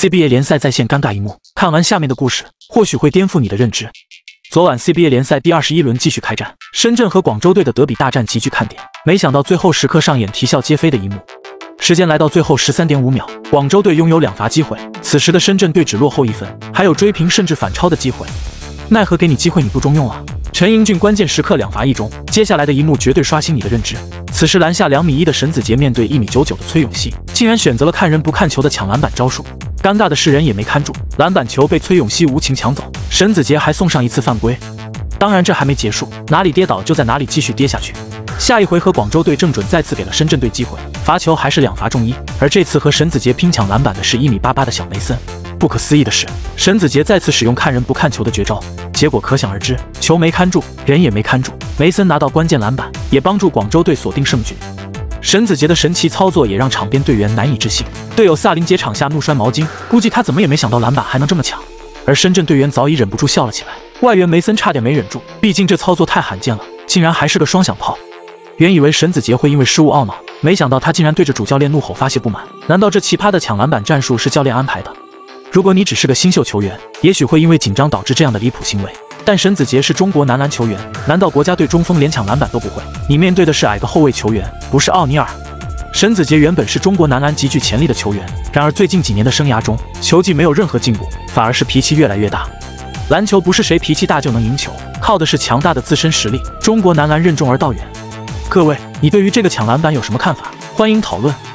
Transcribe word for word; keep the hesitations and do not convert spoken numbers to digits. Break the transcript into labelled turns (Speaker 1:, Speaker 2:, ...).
Speaker 1: C B A 联赛在线尴尬一幕，看完下面的故事，或许会颠覆你的认知。昨晚 C B A 联赛第二十一轮继续开战，深圳和广州队的德比大战极具看点，没想到最后时刻上演啼笑皆非的一幕。时间来到最后十三点五秒，广州队拥有两罚机会，此时的深圳队只落后一分，还有追平甚至反超的机会，奈何给你机会你不中用啊！陈英俊关键时刻两罚一中，接下来的一幕绝对刷新你的认知。此时篮下两米一的沈子杰面对一米九九的崔永熙，竟然选择了看人不看球的抢篮板招数。尴尬的是人也没看住，篮板球被崔永熙无情抢走，沈子杰还送上一次犯规。当然这还没结束，哪里跌倒就在哪里继续跌下去。下一回合广州队正准再次给了深圳队机会，罚球还是两罚中一，而这次和沈子杰拼抢篮板的是一米八八的小梅森。不可思议的是，沈子杰再次使用看人不看球的绝招，结果可想而知，球没看住，人也没看住，梅森拿到关键篮板，也帮助广州队锁定胜局。沈子杰的神奇操作也让场边队员难以置信，队友萨林杰场下怒摔毛巾，估计他怎么也没想到篮板还能这么抢。而深圳队员早已忍不住笑了起来，外援梅森差点没忍住，毕竟这操作太罕见了，竟然还是个双响炮。原以为沈子杰会因为失误懊恼，没想到他竟然对着主教练怒吼发泄不满。难道这奇葩的抢篮板战术是教练安排的？如果你只是个新秀球员，也许会因为紧张导致这样的离谱行为，但沈子杰是中国男篮球员，难道国家队中锋连抢篮板都不会？你面对的是矮个后卫球员，不是奥尼尔。沈子杰原本是中国男篮极具潜力的球员，然而最近几年的生涯中，球技没有任何进步，反而是脾气越来越大。篮球不是谁脾气大就能赢球，靠的是强大的自身实力。中国男篮任重而道远。各位，你对于这个抢篮板有什么看法？欢迎讨论。